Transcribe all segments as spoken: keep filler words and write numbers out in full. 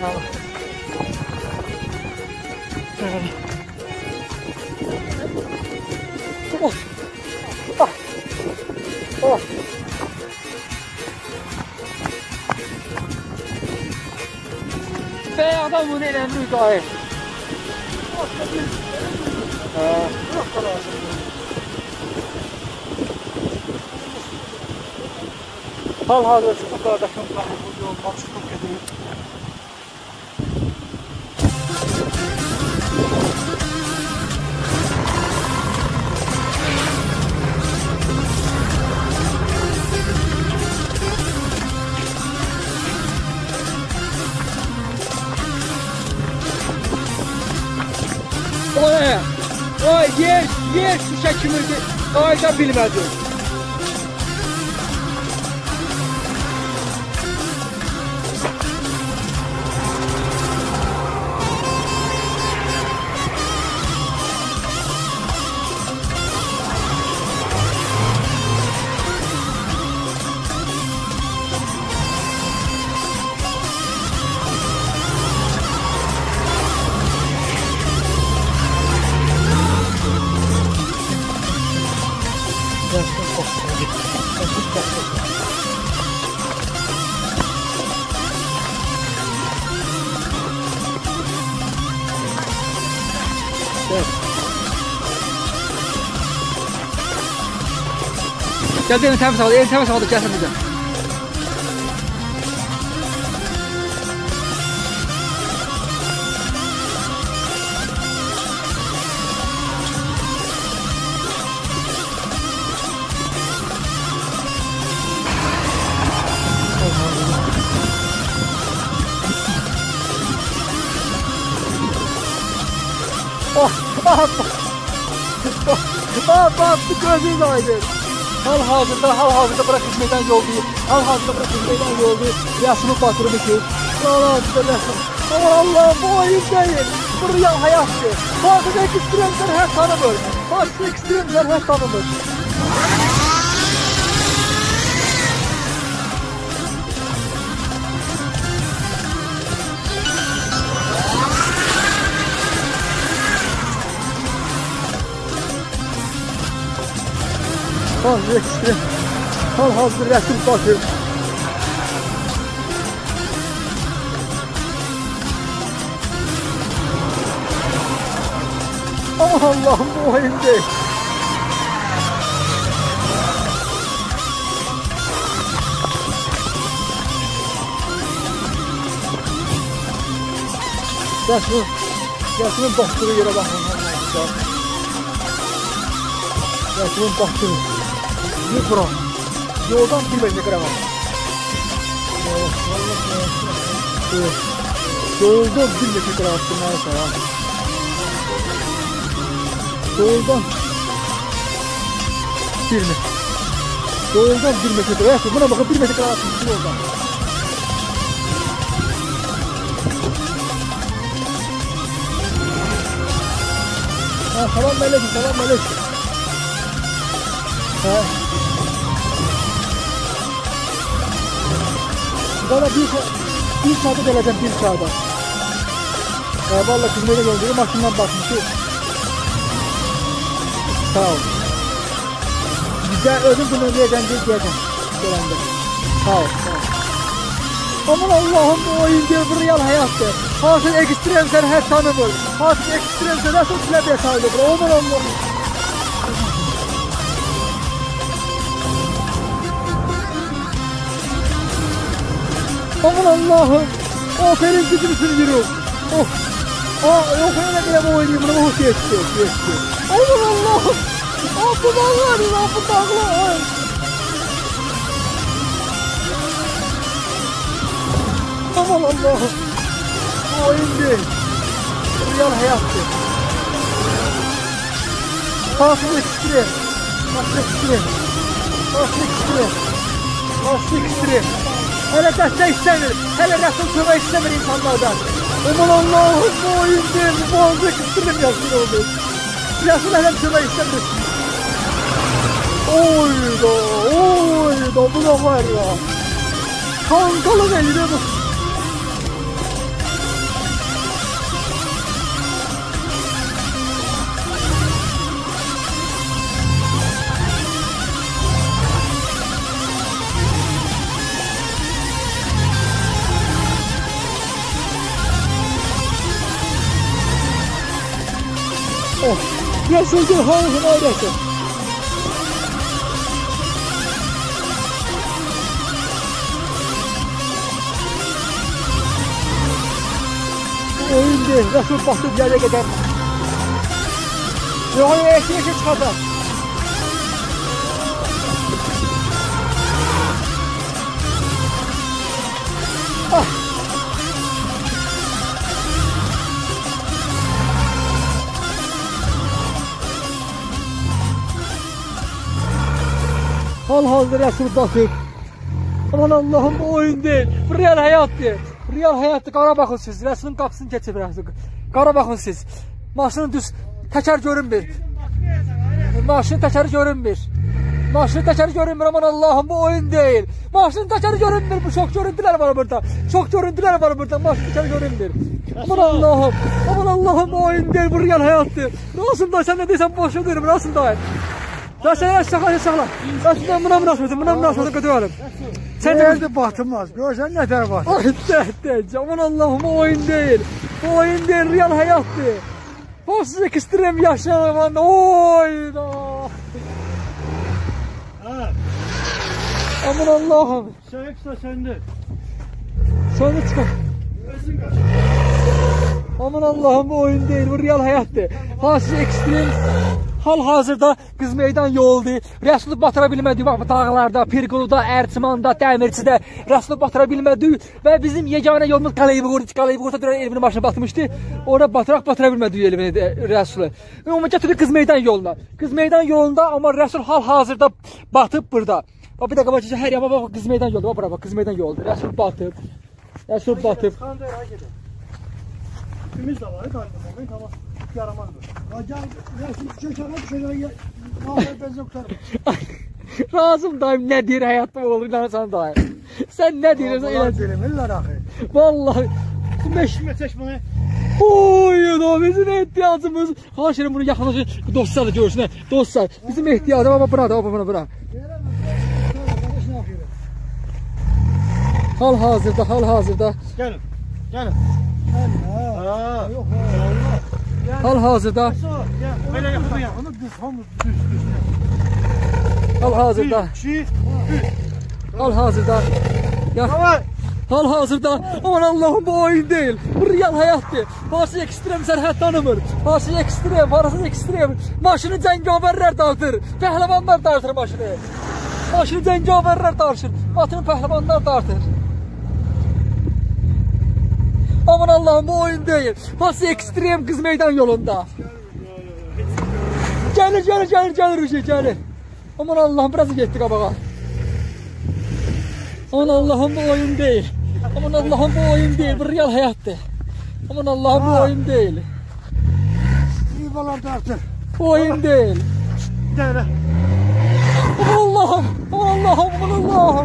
Oh. Ah. Oh.非常的无奈的绿高哎。呃。Hal-hazırda çıxıb qardaşım bu yoldan çıxıb gedir. Oy, oy, yer, yer şişə kimi qayda bilmədim. Gel demin temiz havada, en temiz havada gelsin bize. Oh, ah, ah, bak, bu gözünüz aydın. Hal-hazırda, hal-hazırda bırakış meydan yol değil. Hal-hazırda bırakış meydan yol değil. Yaşımı batırımı ki. Hal-hazırda aman Allah'ım, bu oyun değil. Bu real hayattır. Bazı ekstremler her tanımır. Bazı ekstremler her tanımır. Bazı ekstrem. Hal-hazır rəsul bakır. Aman Allah'ım, bu oyun değil. Rəsul, Rəsulun bastığı yere bakın. Rəsulun bastığı. Ne bura? Yoldan bir metre kadar var. Yoldan bir metre kadar attım mesela. Yoldan bir metre. Yoldan bir metre kadar attım. Buna bakın, bir metre kadar attım yoldan. Ha, selam aleyküm, selam aleyküm. Ha. Bana bir, bir saate geleceğim, bir saate. Ee, vallahi kızmayla gönderiyorum, makinden bakmıştı. Sağ ol. Güzel, ödüm bunu diyeceğim, diyeceğim. Gelende. Sağ ol, sağ ol. Aman Allah'ım, bu oyun değil, bu real hayattır. Hasıl ekstremler her tanımır. Hasıl ekstremler nasıl plebeye sahip olur? Aman Allah'ım. Aman Allah'ım. Aferin gücümsün yürü. Oh. Aa, yok öyle bile bu oynayayım. Bunu hoş geçti. Geçti. Aman Allah'ım. Aa, bu dağlar. Aa, bu dağlar. Aman Allah'ım. Bu oyun değil. Real hayattır. Hasıl ekstrem. Hasıl ekstrem. Hasıl ekstrem. Hasıl ekstrem. Hele dəstək istəmir, hele rəsul kömək istəmir insanlardan. Aman Allah'ım, bu oyun değil, bu boğazda kıstırdım yazın oldu. Rəsul hele kömək istəmir. Oyda, oyda, bu da var ya. Kankalık eline bu. Rəsul Halkın ayrəsi. Oyun deyil, Rəsul batıb yerə qədər. Yox, eşi çıxacaq. Ah! Hal-halda Rəsul batıb. Aman Allahım, bu oyun deyil. Bu real həyatdır. Real həyatdır. Qara baxın siz. Rəsulun qapısını keçib Rəsul. Qara baxın siz. Maşının düz təkər görünmür. Maşının təkəri görünmür. Maşının təkəri görünmür. Aman Allahım, bu oyun deyil. Maşının təkəri görünmür. Bu çox görüntülər var burada. Çox görüntülər var burada. Maşının təkəri görünmür. Aman Allahım. Aman Allahım, bu oyun deyil. Bu real həyatdır. Rasim dayı, sən nə deyirsən boşa deyirəm. Rasim dayı. Ya sen yaşakla yaşakla. Aslında buna münasebeti, buna münasebeti götürelim. Sen nerede batılmaz? Görsen ne der var? Ay de de, aman Allah'ım, o oyun değil. O oyun değil, real hayattı. O size kıstırayım yaşaman, oy da. Aman Allah'ım. Sen yoksa sende. Söndü çıkar. Aman Allah'ım, bu oyun değil, bu real hayattı. Ha size ekstrem. Hal-hazırda Qız Meydan yoldur. Rəsulu batıra bilmədik. Bax, dağlarda, Pirquluda, Ərçimanda, Dəmirçidə Rəsulu batıra bilmədik. Və bizim yeganə yolumuz Qaleybuğurdu. Qaleybuğurda dönən Elvinin maşını batmışdı. Orada batıraq batıra bilmədik Elvini, Rəsulu. Amma gətirdik Qız Meydan yoluna. Qız Meydan yolunda, amma Rəsul hal-hazırda batıb burada. Bax, bir dəqiqə baxın, hər yana bax, Qız Meydan yoldur. Bax, bura bax, Qız Meydan yoldur. Rəsul batıb. Rəsul batıb. Tümüz de var, tamam. Yaramazdır. Hocam, resim köşeme düşeceğe mahvet benzin kurtarım. Razım dayım, ne deyir həyatda olur, inanırsan dayım. Sən nə deyirsən? Vallahi bilmirlər axı. Vallahi. Meşime çeşməni. Oy, da bizim ehtiyacımız. Xahiş bunu yaxınlaşın, dostlar da görsün. Dostlar, bizim ehtiyacımız, ama bura da, bura, bura. Hal hazırda, hal hazırda. Gelin, gelin. Ha. Yok, hal hazırda. Böyle yapın ya. Onu düz, onu düz, düz. Hal hazırda. Hal hazırda. Ya. Hal hazırda. Aman Allah'ım, bu oyun değil. Bu real hayattır. Parası ekstrem sərhəd tanımır. Parası ekstrem, parası ekstrem. Maşını cəngavərlər dartır. Pəhləvanlar dartır maşını. Maşını cəngavərlər dartır. Atını pəhləvanlar dartır. Aman Allah'ım, bu oyun değil. Parası ekstrem Qız Meydan yolunda. Gelir, gelir, gelir, gelir bir şey, gelir. Aman Allah'ım, biraz getdik qabağa. Aman Allah'ım, bu oyun değil. Aman Allah'ım, bu oyun değil. Bu real hayattır. Aman Allah'ım, bu oyun değil. İyi balar dartır. Bu oyun değil. Gel. Aman Allah'ım, aman Allah'ım, aman Allah'ım.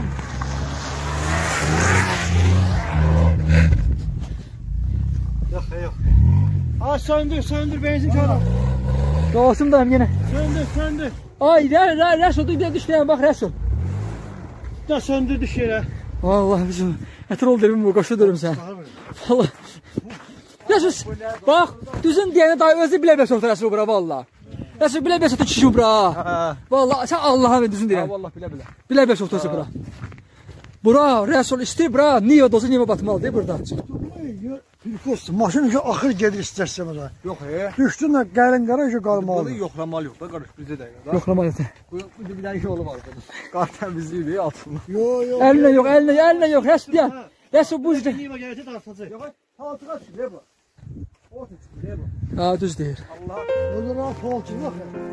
Yok, yok. Aa, söndür, söndür, benzin körüm. Rasim dayım yine. Söndür, söndür. Ay, Rəsul, bir düşləyəm, bax Rəsul. Da söndür düş yere. Vallahi bizim ətir ol derim, bu qoşu durum sən. Vallahi. Rəsul, bax, düzün deyəni dayı özü bilə-bilə soxdur Rəsul bura, vallahi. Rəsul bilə-bilə soxdur kişi bura. Vallahi, sən Allah'a ver düzün deyən. Vallahi bilə-bilə. Bilə-bilə soxdur bura. Bura, Rəsul istəyir, bura, niyə dozu, niyə batmalıdır burada? Filikost, maşın ki axır gedir istərsə burada. Yox, he. Düşdün də gəlin qara ki qalmalı. Bunu yoxlamalı yox da, qarış bizdə də. Yoxlamalıdır. Bu bir dənə yolu var. Qar təmizliyi altında. Yo, yo. Əlinə yox, əlinə, əlinə yox, Rəsul deyən. Rəsul bu üzrə. Niyə gələcək dartacaq? Yox, altığa çıxır bu. Orta çıxır bu. Ha, düz deyir. Allah. Özünə falçılıq.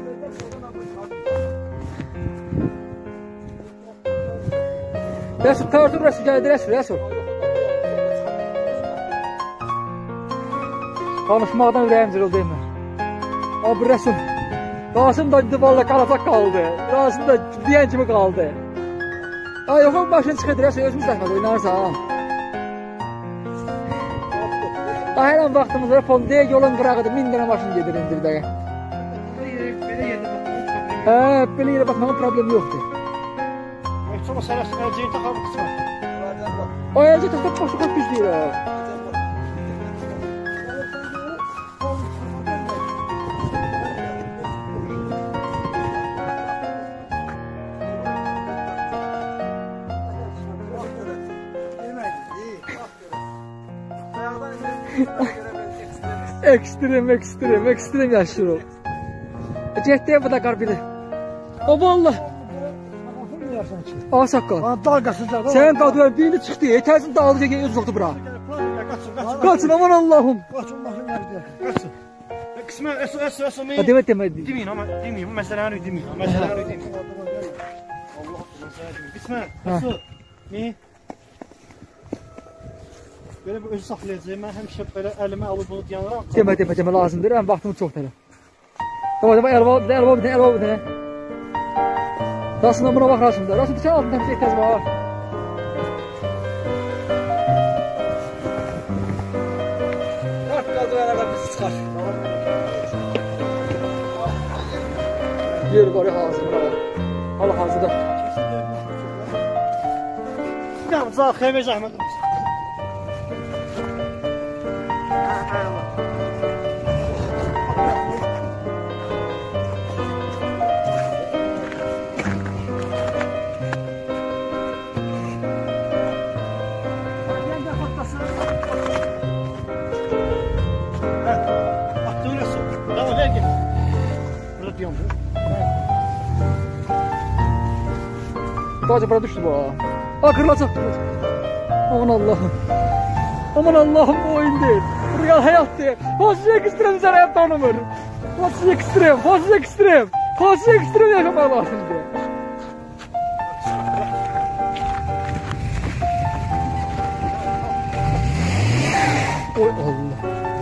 Rəsul, tartır Rəsul, gəldi Rəsul, Rəsul. Konuşmaqdan ürəyim ziril deyimlər. Abi Rəsul, Rasim da valla qalacaq qaldı. Rasim da deyən kimi qaldı. Ay, yox, o başını çıxırdı Rəsul, özümüz dəxmədə oynarsa ha. Daha hər an vaxtımız var, Pondeya yolun qırağıdır, min dənə maşın gedir indi bir dəqiqə. Belə yerdə baxmaq. Hə, belə yerə baxmağın problemi yoxdur. Yoxsa o sərəsi əlcəyi taxar qısmı. O əlcə taxıb boşu qoş düz deyir ha. Ekstrem, ekstrem, ekstrem yaşıyor o. Ciddi bu da karbili. O vallahi. Kafamı yersen ki. Aa saqqal. Bana dalgasız da. Sen qadılar birini çıxdı. Etəsin dağıldı ki, öz uzadı bura. Kaçın, kaçın. Qaçın aman Allahım. Kaçın, bakın nerede. Kaçın. Kısmı es es es Ha demək demək. demeyin ama demeyin. Bu meseleleri demeyin. Meseleleri demeyin. Kısmı es ne? Böyle bir özü saklayacağım. Ben hemşe böyle elime alıp bunu yanıram. Demə demə demə lazımdır. Mən vaxtım çox tələ. Tamam demə elba, bir də elba, bir də elba, bir də. Rasına buna bax rasında. Rasında sən altında bir ehtiyac var. Dört qaldı arada biz çıxar. Yer var ya hazır bura. Hala hazırda. Tamam, sağ xeyme zahmet. Sadece bura düştü bu. Aa kırılacak. Aman Allah'ım. Aman Allah'ım bu oyun değil. Bu real hayat değil. Fazla ekstrem sen hayatta oynamır. Fazla ekstrem, fazla ekstrem. Fazla ekstrem yaşamak lazım diye. Oy Allah.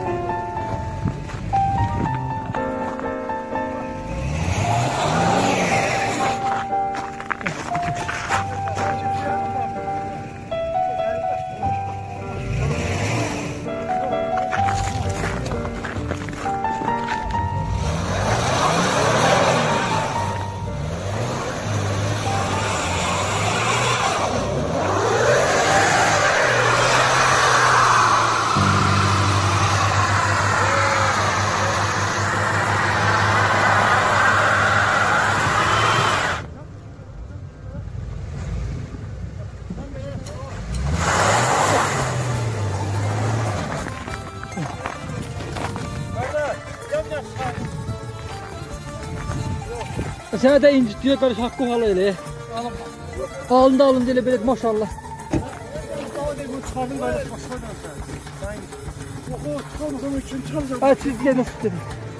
Sənə də incitiyor qarış haqqı halı elə. Alında alın elə belə maşallah. Çıkardım böyle başka sen. Yok o çıkarmasam için çıkaracağım. Hadi siz gelin dedim.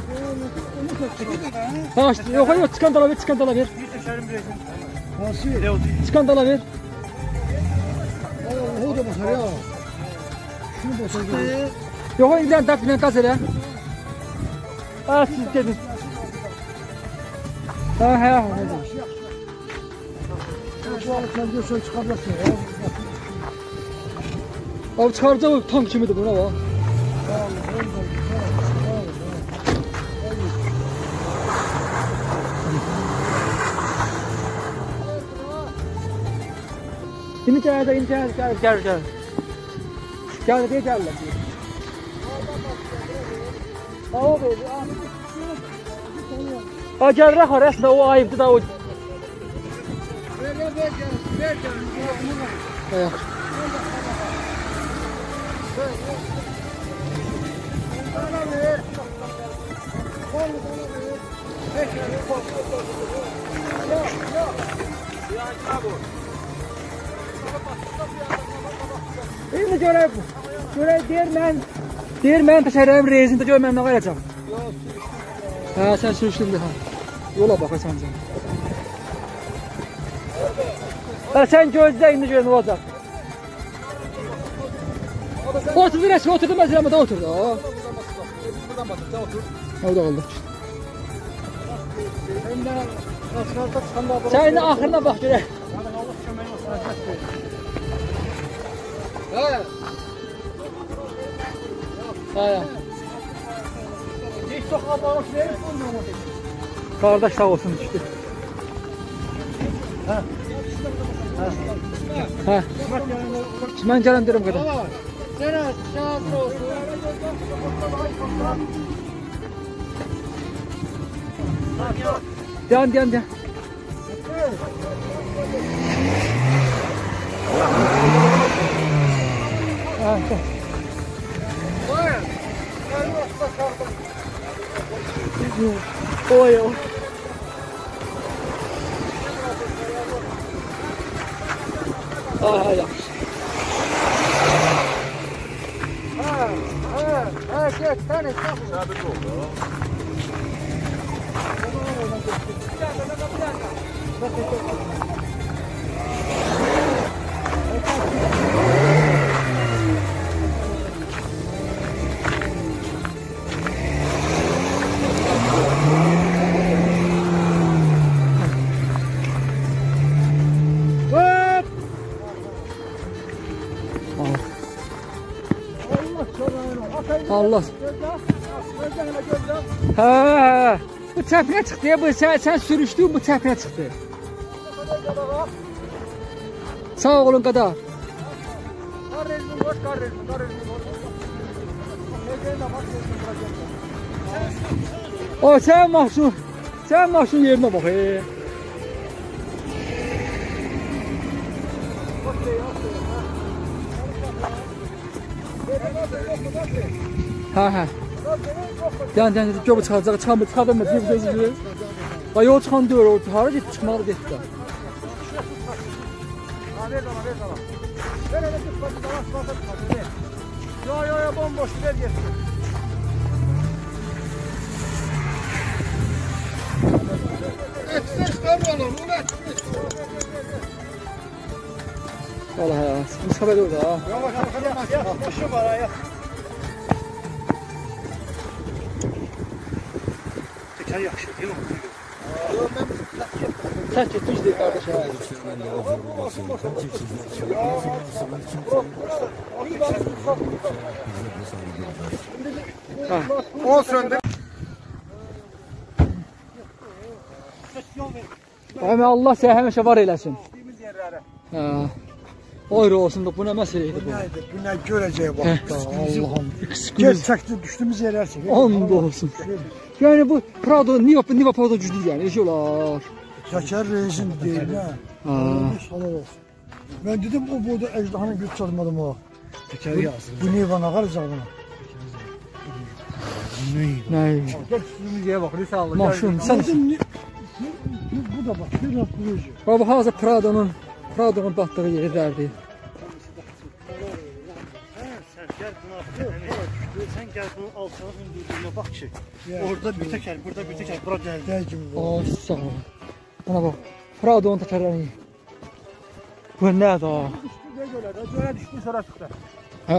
Ha işte yok yok çıkan dala ver çıkan dala ver. Nasıl? Çıkan dala ver. Allah o da basar ya. Şunu basar. Yok ilan daf ilan gaz elə. Ha siz gelin. Ha ha ha. Şu an sen diyorsan çıkarmasın ya. Abi çıkaracağım o tank kimidir buna bak. İndi gəl də, indi gəl, gəl, gəl, gəl. Gəl, deyə gəllər. Aa, bəli, aa. Ha, gəl, rəx var, əslində o ayıbdır da o. Ver, ver, ver, ver, ver. Ayak. İndi görək, görək deyir mən, deyir mən təşərrəm rezində gör mən nə qayacam. Hə, sən sürüşdün ha. Yola baxasan sən. Hə, sən gözlə indi gör nə olacaq. Oturdu rəsmi, oturdu məzələmədə oturdu. Buradan batır, otur. Orada oldu. Hem de asfalta çıkanda bırak. Sen indi axırına bax görək. Hə. Hə. Hiç toxlamamış verip bunu. Qardaş sağ olsun düşdü. Hə. Hə. Mən gələn deyirəm qədər. Sənə şahit olsun. Deyan, deyan, deyan. Ha, Oy oy. Ay yaxşı. Ha, ha, ha, geç, sen et. Sabit oldu. Allah. Ha, bu çəpinə çıxdı ya, bu sən, sən sürüşdün, bu çəpinə çıxdı. Sağ olun qada. O sən maşın, sən maşın yerinə bax. E. Ha ha. Yani yani göbü çıxacaq, çıxamı çıxadamı deyib gözü. Ay o çıxan deyir, o hara getdi, çıxmalı getdi. Ver bana, ver bana. Ver hele tut, bak, bak, bak, bak, ver. Yo yo yo, bomboş, ver geçsin. Eksik çıkarmalım, ulan. Allah ya, bu xəbər oldu ha. Yavaş yavaş yavaş. Başı var ayak. Teker yaxşı, değil mi? Sən getmiş deyir qardaş ha. O söndü. Əmi Allah səni həmişə var eləsin. Ha. Ayrı olsun da bu nə məsələ idi bu? Bu nə görəcək bax. Allah'ım. Gel çəkdi düşdüyümüz yerlər çək. And olsun. Yəni bu Prado, Niva, Niva Prado güclü yəni, elə olar. Şəkər rezin deyil ha. Ha. Halal olsun. Ben dedim o boyda ejdahanın güc çalmadım o. Təkər yazsın. Bu Niva nə qalacaq buna? Nə? Gel üstümüz yere bak. Lise Allah. Maşın, sən Dedim bu da bak biraz kurucu. Baba hazır Prado'nun Prado'nun batdığı yerlərdir. Sen gel buna sen gel bunun altına hündürlüğüne bak ki. Orada bir teker, burada bir teker, bura geldi. Dəy kimi bu. Ay sağ ol. Bana bax. Prado'nun təkərlərini. Bu nədir ha? Ne gölə də, gölə düşdü sonra çıxdı. Ha.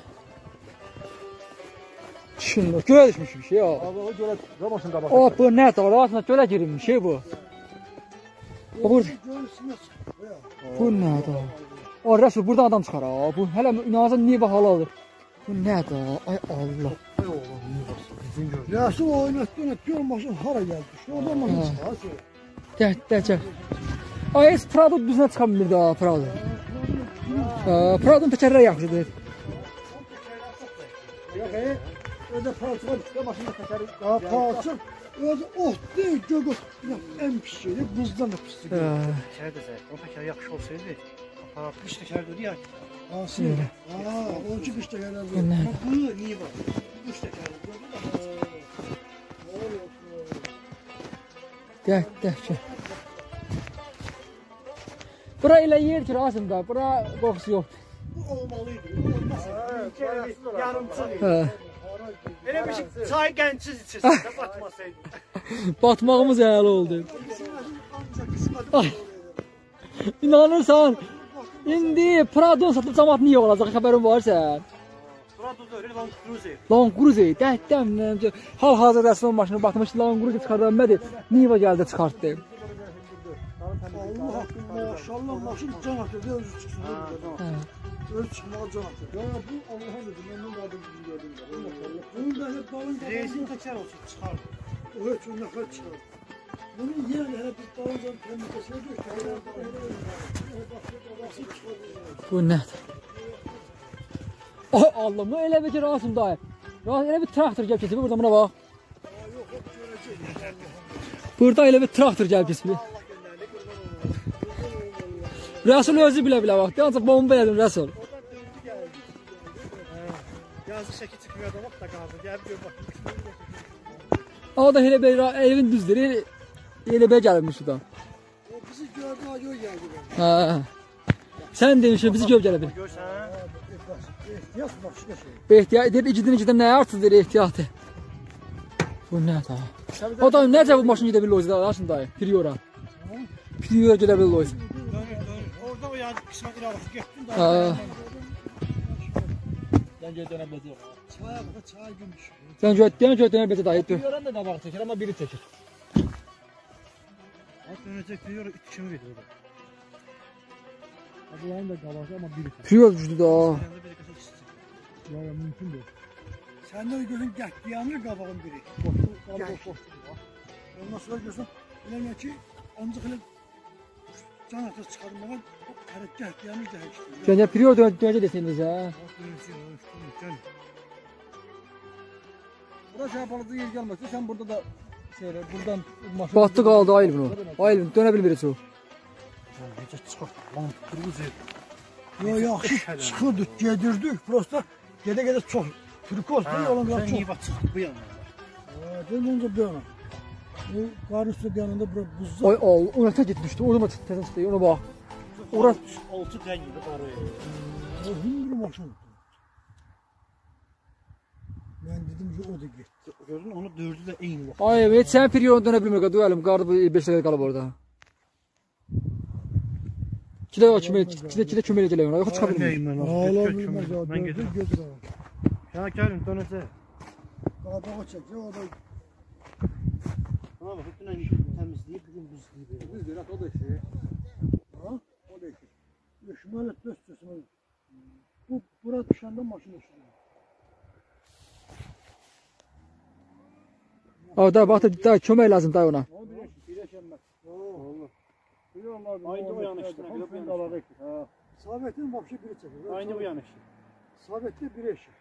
Şimdi gölə düşmüş bir şey ya. Abi o göre Ramos'un kabak. O bu nədir? Arasına gölə girilmiş şey bu. Bu Göğsüne çıxdı ya. bu nədir? O Rəsul buradan adam çıxar ha. Bu hələ inanırsan niyə bax haladır? Bu nədir? Ay Allah. Yaşı oynatdı, oynatdı, o maşın hara geldi? Şu oradan maşın çıxar. Gəl, gəl, gəl. Ay, heç Prado düzünə çıxa bilmirdi ha, Prado. Prado'nun təkərləri yaxşıdır. Yox, e, ödə palçığa düşdü, maşında təkəri. Ha, palçıq, ödə oh deyil, göq ot. Ən pis şeydir, buzdan da pisdir. Teker de zayıf. O teker yakış olsaydı aparat kış teker dedi ya. Hansı? Ha, onun ki qış təkərlər Bu nə? Bu niye var? Kış teker. Gəl, gəl, gəl. Bura elə yer ki, Rasim da, bura qoxusu yoxdur. Bu olmalıydı. Olmasa yarımçı. Hə. Öyle bir şey çay gençsiz içerisinde batmasaydı. Batmağımız əla oldu. Ay. İnanırsan, indi Prado'nun satıb cəmat niyə olacaq, xəbərin var sən? Burada da öyle Land Cruiser. Land Cruiser, dəhdəm, hal-hazırda Rəsulun maşını batmış, Land Cruiser çıxardanmədi, Niva gəldi çıxartdı. Allah haqqında, maşallah, maşın can atırdı, özü çıxsın. Öz çıxmağa can atırdı. Ya bu Allah'a dedim, məndən qadım bizim gördüm. Bunun da hep dalın Reisin teker olsun çıkar. o heç o nəfər çıxar. Bunun yəni hələ bir dalınca təmizləsinə göstərir. Bu nədir? Ay Allah'ım, elə bir ki, Rasim dayı. Rasim, elə bir traktor gəlib keçib, burada buna bax. Burada elə bir traktor gəlib keçib. Rəsul özü bilə-bilə bax, ancaq bomba elədim Rəsul. Yazı şəkil çıxmıyor da bak da qaldı. Gəl gör bax. O da elə belə evin düzdür. Elə belə gəlmiş da. O bizi gördü, o göy geldi. Ha. Sen demişsin bizi göv gələ bil. Görsən? İhtiyaç başka şey. Ehtiyat deyir ikidən ikidən nə artıdır ehtiyatı. Bu nə ta? O da necə bu maşın gedə bilir Loyzda aslında dayı. Priora. Priora gedə bilir Loyz. Dönür, dönür. Orada o yani qismət irəli getdin də. Ha. Ben geri dönebileceğim. Çaya bak, çay gümüş. Sen götdün götdün bezə dayı. Yoran da qabaq çəkir ama biri çəkir. At dönəcək deyir, it kimi gedir orada. Bunların da qabaq ama biri çəkir. Priora güclü da. Yanında bir qəşəng çiçək. Ya ya mümkün değil. Senden gözün gətdiyanır qabağın biri. Ondan sonra gözün bilmem ki ancaq elə can atı çıxarmağa hərəkət gətdiyanır dəhəkdir. Sen Priora dönəcək desəniz ha. At dönəcək, o üstünü gəl. Burası şey yapaladığı yer gelmezse sen burada da şeyler buradan maşın. Battı qaldı ayıl bunu. Ayıl dönə bilmir o. Necə çıxart, lan durğuz yer. Yo yaxşı çıxırdık, gedirdik. Prosta gedə-gedə çox turkoz değil olan Sən biraz çox. niyə bax çıxdıq bu yana? Dön önce bu yana. Bu qarısı yanında bura buzda. Ay al, ona tək getmişdi. Orada təzə çıxdı. Ona bax. Ora altı dən yedi qarı. O hündür maşın. Ben dedim ki o da getdi. Gördün onu dördü də eyni vaxt. ay evet sen Priora dönə bilmir qadı əlim. Qardı beş dəqiqə qalıb orada. Kilə kimi, kilə kilə kömələ gələyəm. Yox çıxa bilmir. Ağlar bilmez ya. Mən Dördü gedirəm. gedir ha. Ya gəlin dönəcək. Qabağa çək ya o da. Buna bax, dünən təmizləyib, bugün buzlayıb. Biz de o da şey. Ha? O da ki. Şöyle döst döst. Bu bura düşəndə maşın düşür. Aa da bax da kömək lazım da ona. O bir birleşenmez. Oo. Biliyorlar. Aynı o yanıştı. Bir o yanıştı. Ha. Sabit'in vapşı biri çekiyor. Aynı bu yanıştı. Sabit'te bir eşi.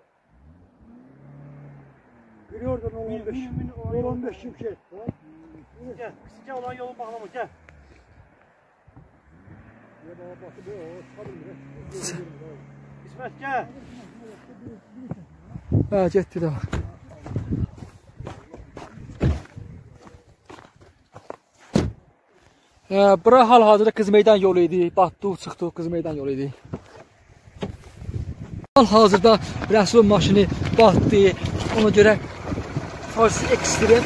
Biri oradan on beş. Biri- on beş şimşek. Gel, gel olan yolun bağlama, gel. Ya baba bak bu o çıkabilir. İsmet gel. Ha getdi də. Hə, bura hal-hazırda Qız Meydan yolu idi. Batdıq, çıxdıq, Qız Meydan yolu idi. Hal-hazırda Rəsul maşını batdı. Ona görə Fars Extreme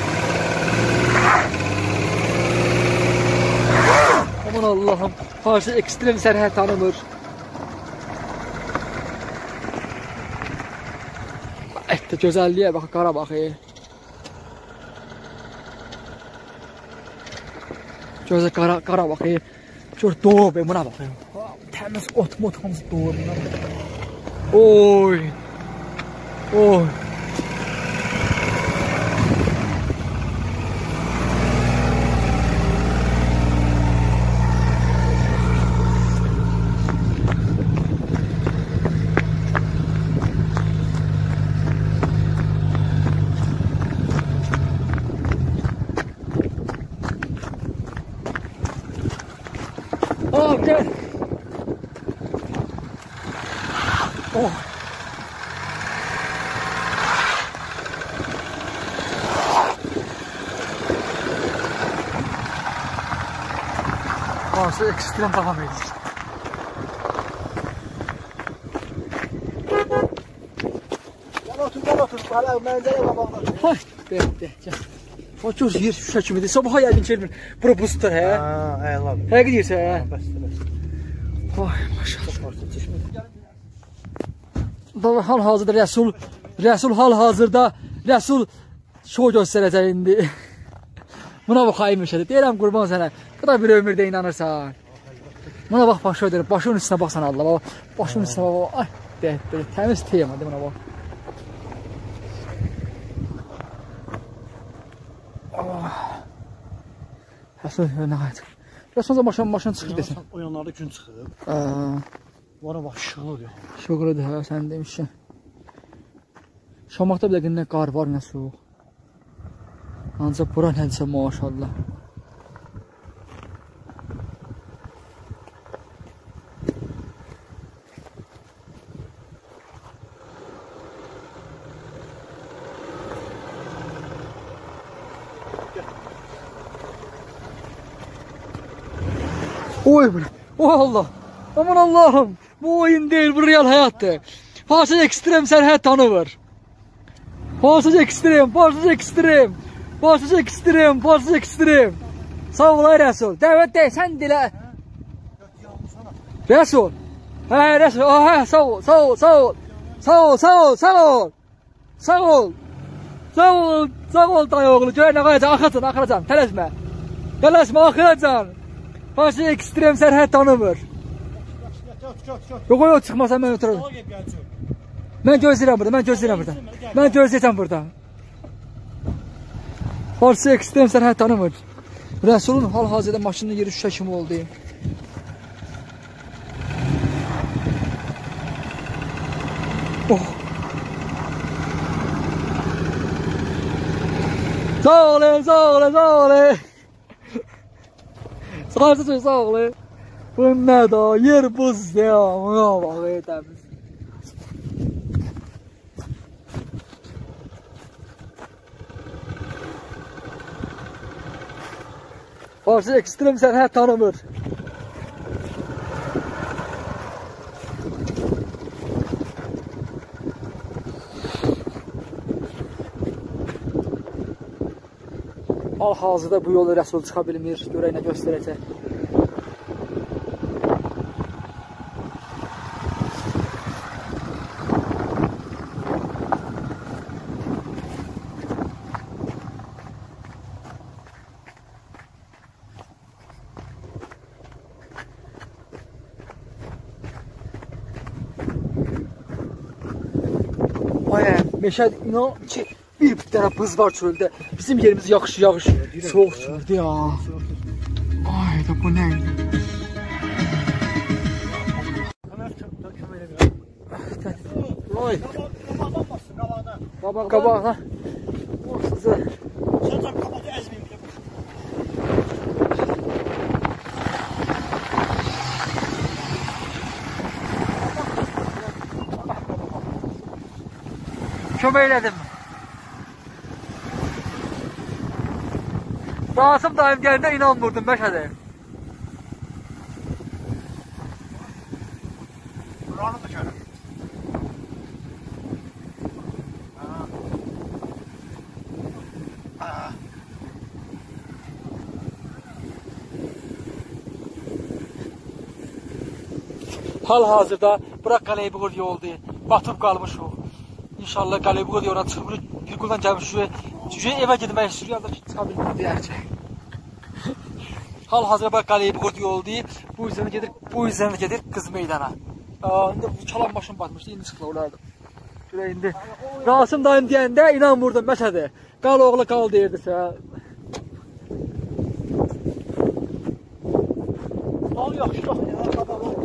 aman Allahım, Fars Extreme sərhəd tanımır. Ətdə gözəlliyə bax, Qarabaxı. Gözə qara Qarabaxı. Gör doğub, buna bax. Təmiz ot mot hamısı doğub. Oy. Oy. Oh, gel. Oh. Varsa ekstrem devam ediyor. Gel otur gel otur. Hala mənzərə qabağına. Hay, bekle, gel. O göz yer şüşə kimidir. Sabaha yəqin gəlmir. Bura buzdur, hə? Ha, eyvallah. Həqiqi deyirsən, hə? Bəs, bəs. Vay, maşallah. Baba hal-hazırda Rəsul, Rəsul hal-hazırda Rəsul şou göstərəcək indi. Buna baxayım işədir. Deyirəm qurban sənə. Bu da bir ömürdə inanırsan. Buna bax, başa ödürüm. Başının üstünə baxsan Allah. Baba, başının üstünə baba. Ay, de, de, təmiz teyəmədi buna bax. Rəsul, nə qayıdır? Rəsul maşın, maşın çıxır desin. O yanlarda gün çıxıb. Vara bax, işıqlı oluyor. Şoqludur, hə, sən demişsin. Şamaqda bir də nə qar var, nə soğuq. Ancaq bura nədirsə, maşallah. Oy bre. Oh Allah. Aman Allah'ım. Bu oyun değil, bu real hayattır. Farsız ekstrem sərhəd tanımır. Farsız ekstrem, farsız ekstrem. Farsız ekstrem, farsız ekstrem. Sağ ol ay Rəsul. Dəvət dey, sən dilə. Rəsul. Hə, Rəsul. Hə, sağ ol, sağ ol, sağ ol. Sağ ol, sağ ol, sağ ol. Sağ ol. Sağ ol, sağ ol dayı oğlu. Görək nə qayacaq, axıracan, axıracan. Tələsmə. Tələsmə, axıracan. Farsız ekstrem sərhəd tanımır. Yox, yox, çıxmasan mən ötürürüm. Mən gözləyirəm burada, mən gözləyirəm burada. Mən gözləyəcəm burada. Farsız ekstrem sərhəd tanımır. Rəsulun hal-hazırda maşının yeri şüşə kimi oldu. Oh. Sağ olun, sağ olun, sağ olun. Sağ olun, sağ olun. Bu ne da yer buz ya. Buna bak edemiz. Farsız ekstrem sərhəd tanımır. Hal-hazırda bu yolu Rəsul çıxa bilmir. Görək nə göstərəcək. Ay, meşə inan ki, bir dənə buz var çöldə. Bizim yerimiz yaxşı, yağış, soğuk çöldü ya. Ay da bu neydi? Oy. Qabaq, qabaq, ha. Sizi. Sən qabağı əzməyim belə. Kömək elədim. Rasim dayım gəlinə inanmırdım Məşədə. Buranı da görürüm. Hal-hazırda bura Qaleybuğur yoldur. Batıb qalmışıq. İnşallah Qaleybuğur yoluna çıxıb bir quldan gəlmişik. Cücə evə getmək istəyir, yalda ki, çıxa bilmir deyərcək. Hal-hazırda bura Qaleybuğur yoldur. Bu yüzden gedir, bu yüzden gedir Qız meydana. İndi bu çalan maşın batmışdı, indi çıxla olardı. Görək indi. Rasim dayım deyəndə inanmırdım Məşədə. Qal oğlu qal deyirdisə. Al yaxşı yox ya, qabağı oldu.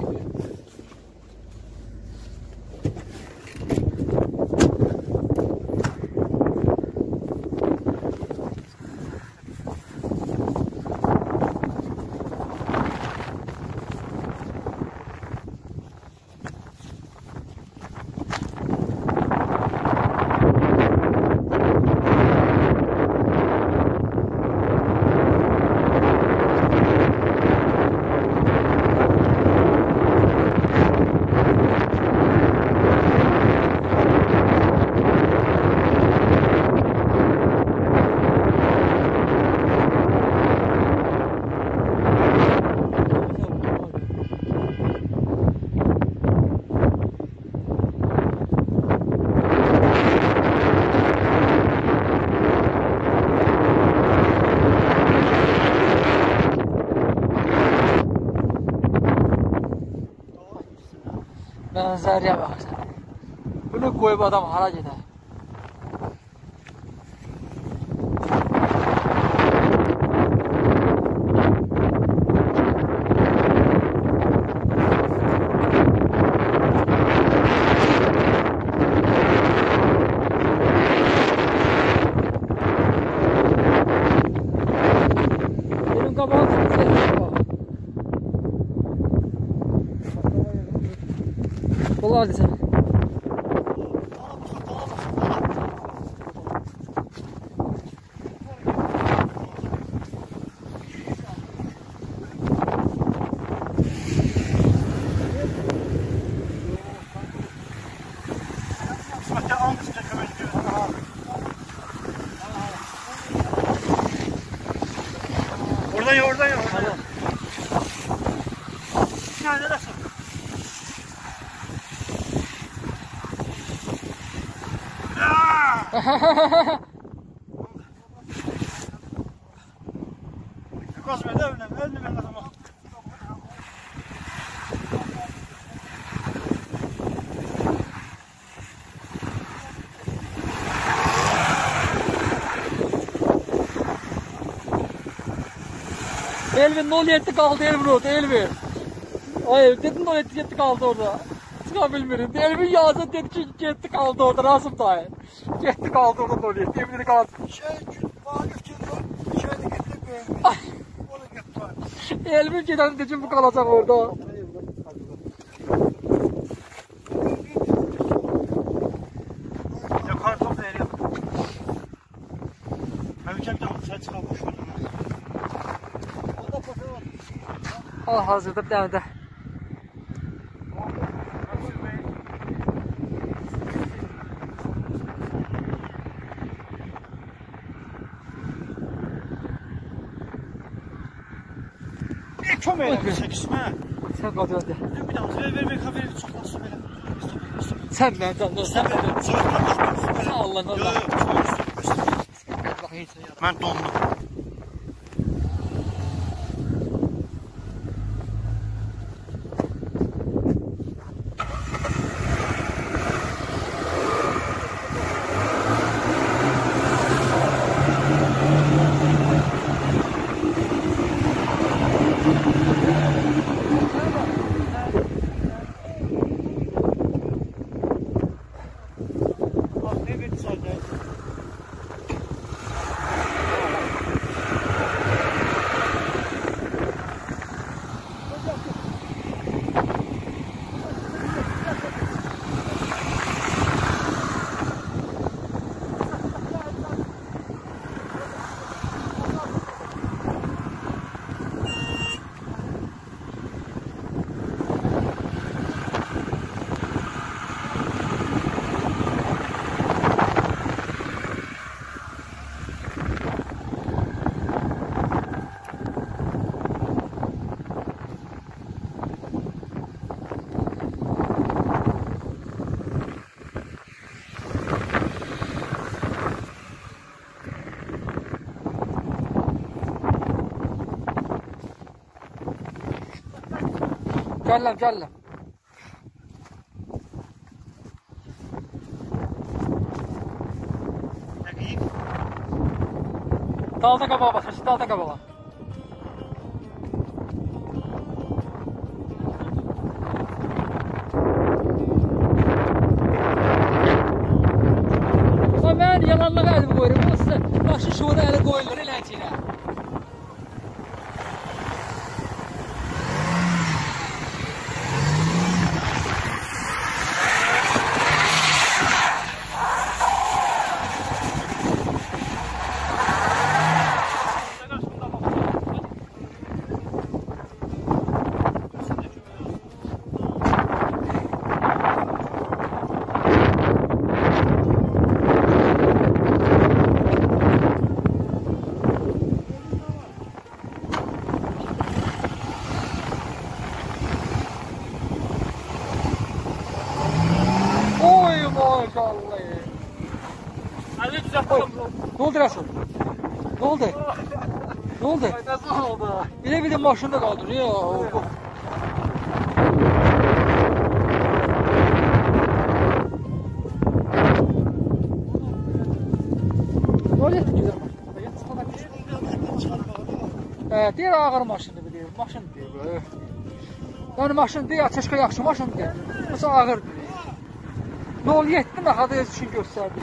Mənzərəyə bax. Bunu qoyub adam hara gedər? Benim qabağım çıxacaq. Olar desem. Qaz ver, önlə, önlə mən qazanmaq. Elvin nol yedi kaldı Elvin orada Elvin. Ay dedim nol yedi kaldı orada. Çıka bilmiyorum. Elvin yazdı dedi ki gitti kaldı orada Rasım dayı. Gitti kaldı orada nol yedi. Elvin kaldı. Şey, Vakıf gidiyor, şeyde gitti beğenmiyor. Onu gitti. Elvin giden dedi bu kalacak orada. Ya karton veriyor. Ben ülkem de sen çıkarmış oldum. Ah hazırda bir tane de. Ne kömeğe bir çekişme. Sen kaldı hadi. Bir daha ver ver ver kafayı çok nasıl böyle. Sen ben canım. Sen ben. Sen Allah Allah. Ben dondum. Gələm, gələm. Dəqiq. Dalda qabağa basın, dalda qabağa. Mən yalanlığa əlimi qoyurum, o sizə başı şurada əli qoyulur, eləncilə. Hadi güzel bakalım. Ne oldu Rasul? Ne oldu? Ne oldu? Nasıl oldu? Bile bile maşında kaldı. Ya. Ne oldu güzel? Evet, diğer ağır maşındı bu deyir. Maşın deyir. Yani maşın deyir, çeşke yaxşı maşın deyir. Mesela ağır deyir. nol yedi mi? Hadi öz üçün göstərdi.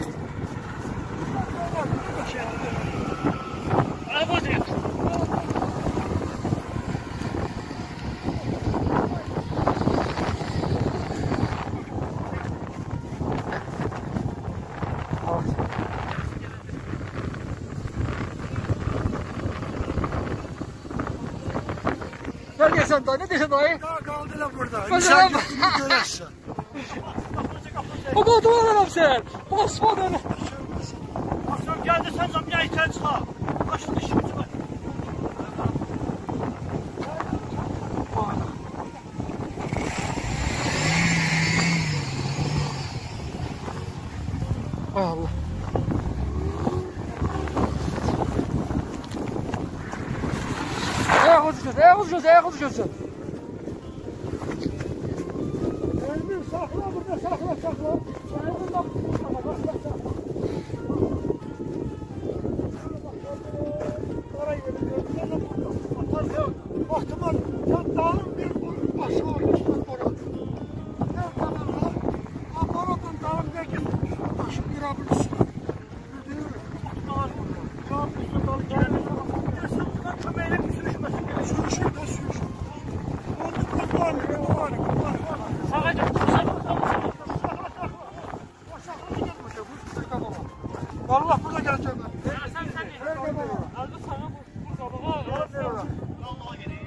Ne diyorsun dayı? Ne diyorsun dayı? Daha kaldılar burada. Mesela- İnsan gittiğini görersin. O da duvarlarım sen. Basma beni. Akşam geldi sen de bir ay sen çıkar. Başını dışarı çıkar. Hay Allah. düşüyorsun, ayak düşüyorsun. Elmi sakla burada sakla sakla. Elmi bak. Oraya gidiyor. Bahtıman sen dağın bir başı var. Orada. Her zamanlar Aparatın dağın ne gitmiş. Başı bir abin üstüne. Gidiyor. Dağın burada. Dağın üstüne dağın gelmiş. Buradan kömeğine sürüşmesin. Sürüşür de sürüşür. Ondan da var mı? Var mı? Var mı? Sağa gel, sağa gel. Allah burada geleceğim ben. Sen sen gel. Aldı sana bu sabaha. Allah'a geleyim.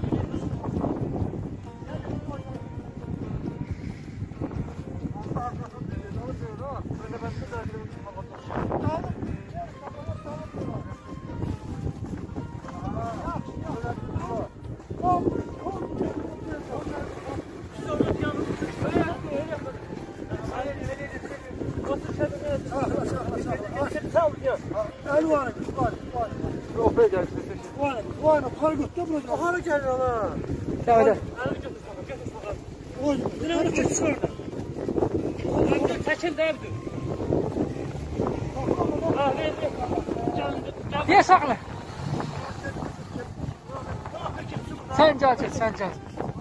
El var, var, var. Yok be gel. Var, var. Kargıtta burada. Ahara gel lan. Gel gel. Oy, ne var ki şurada? Saçın değdi. Niye sakla? Sen can çek, sen can.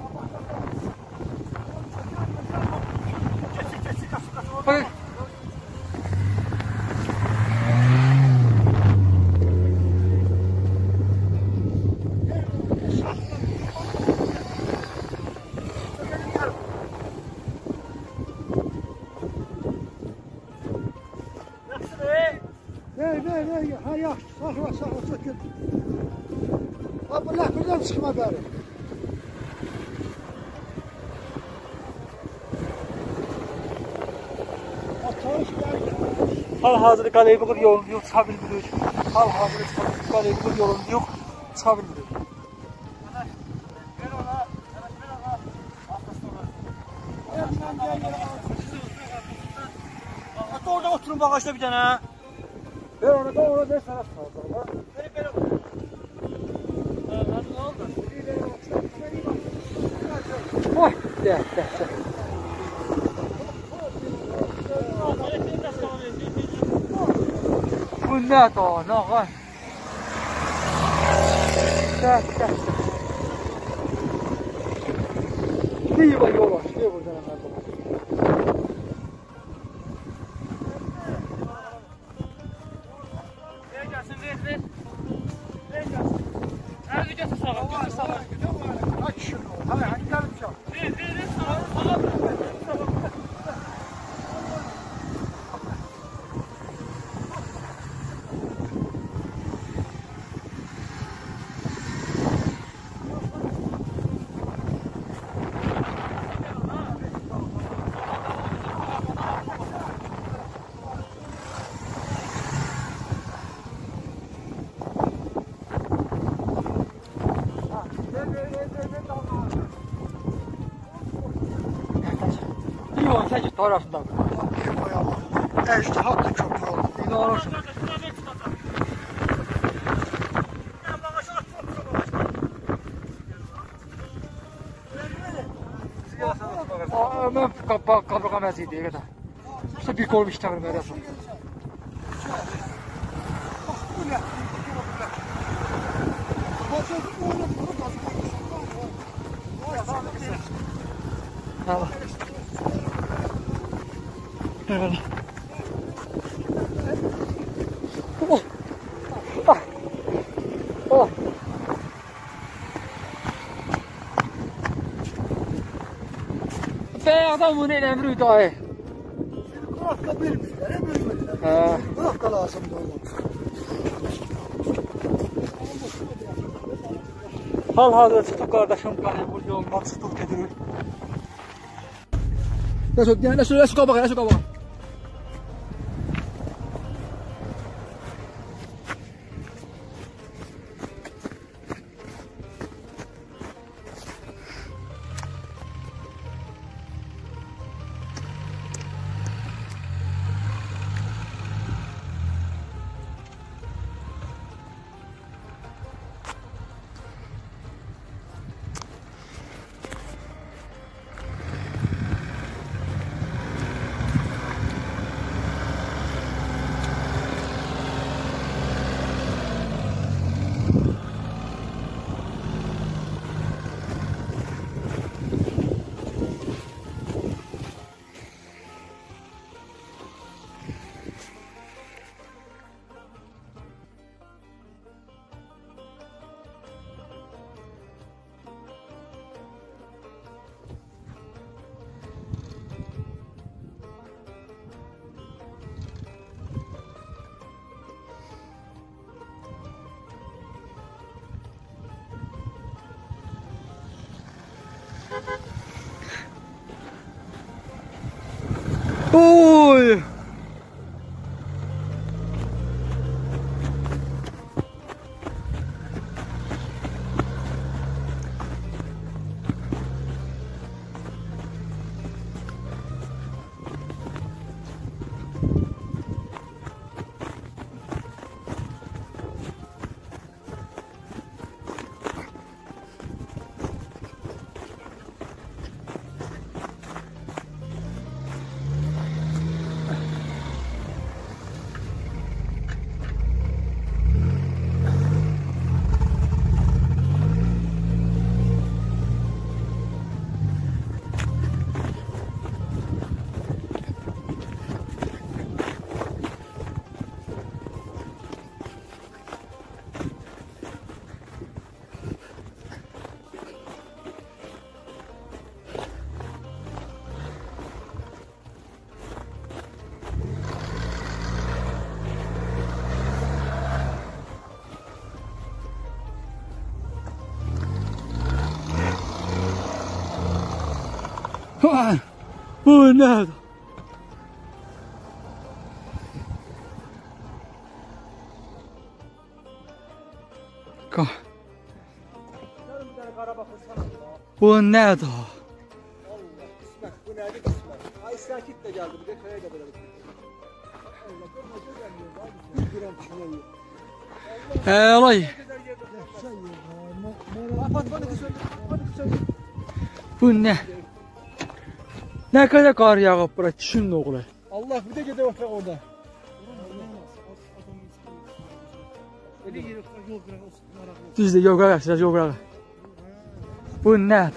Bak. Ne, ne, ne? Ha yaxşı, sakla, sakla, çəkil. Ha, bu ləpirdən çıxma bəri. Ha, tarış bəri. Hal hazırda qalaya bir yolun yox, çıxa bilmirik. Hal hazırda qalaya bir yolun yox, çıxa bilmirik. Hatta orada oturun bagajda bir tane. Ver onu da ona ver sana çıxarlar. Böyle böyle. Hadi ne oldu? Oy, de, de, de. Bu ne da, ne var? De, de, de. İyi bak yol var, iyi buradan hemen bak. Ver gelsin ver ver. Ver gelsin. Her videosu sağa. Götür sağa. Aç şunu. Hadi hadi gelin çal. Ver ver ver sağa. Sağa bırak. Sağa bırak. İyi olsun, sen git tarafından. Ejderha da köprü oldu. İyi olsun. Mən qabırğa məziyi deyə qədər. İşte bir qol işləmir mərəsən. Bu ne? Başladı onu bunu kazanmış. Tamam. Eyvallah. Oh. Ah. Oh. Be adam bunu eləmir dayı. Kafka bilmişler, hep bilmişler. Hə. Kafka lazım da olur. Hal-hazırda çıxıb qardaşım qalıb bu yoldan çıxıb gedirik. Nəsə, nəsə, nəsə qabağa, nəsə qabağa. Oy. Bu ne? Ka. Bu ne da? Allah kısmet. Bu nerede kısmet? Ay sakit de geldi. Bir de kaya kadar. Allah görmez gelmiyor. Abi bir gram çiğneyi. He olay. Kapat bana kız söyle. Hadi kız söyle. Bu ne? Ne kadar kar yağıp bura çişin oğlu. Allah bir de gidiyor otur orada. Öyle yere yol bırak olsun. Düzde yok arkadaşlar yok bırak. Bu ne da?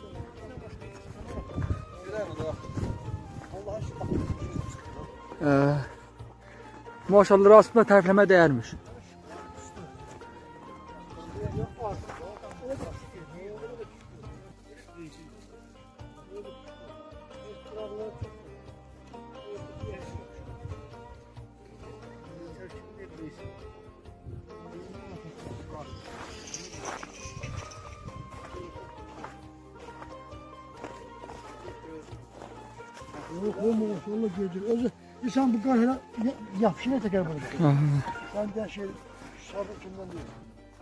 Ee, maşallah aslında tərifləmə değermiş. Yok olmamış, Allah gördük. Özü, insan bu kadar yapışına teker bunu. Ben de şey, sabır kimden değil.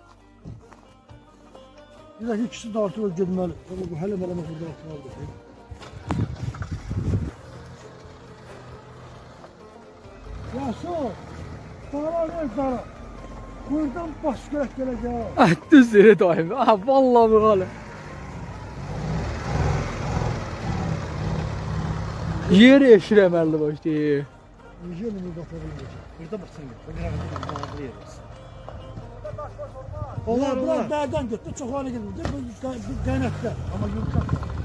Bir de ikisi de artırır gitmeli. Tabii bu hele bana burada artırıldı. Ya so, dara ver dara. Buradan başka gelecek. Ah düz yere daim. Ah vallahi bu hale. Yer eşiləməli başdı. Yiyeceğim mi batırılmayacak? Burada batırmıyor. Burada bir yer olsun. Onlar bunlar dağdan gitti, çok hale gitmedi. Bu denette ama yumuşak.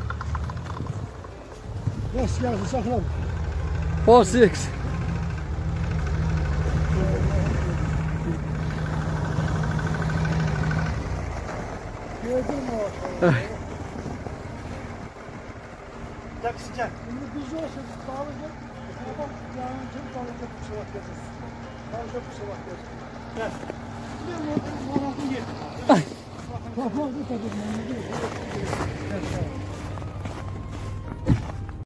Yes, yarısı saklan. four six. Gördün mü o? Sıcak sıcak. Şimdi biz olsun, dağılacak. Adam yarın kim dağılacak bir şey bakacağız. Dağılacak bir şey bakacağız. Gel. Ne bu? Manatı yer. Kapağı da tabii.